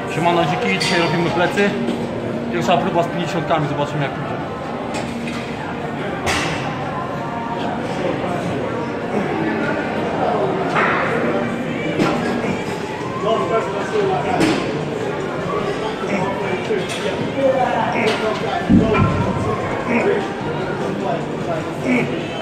Siemano dziki, dzisiaj robimy plecy. Pierwsza próba z 50, zobaczymy jak będzie. Yeah.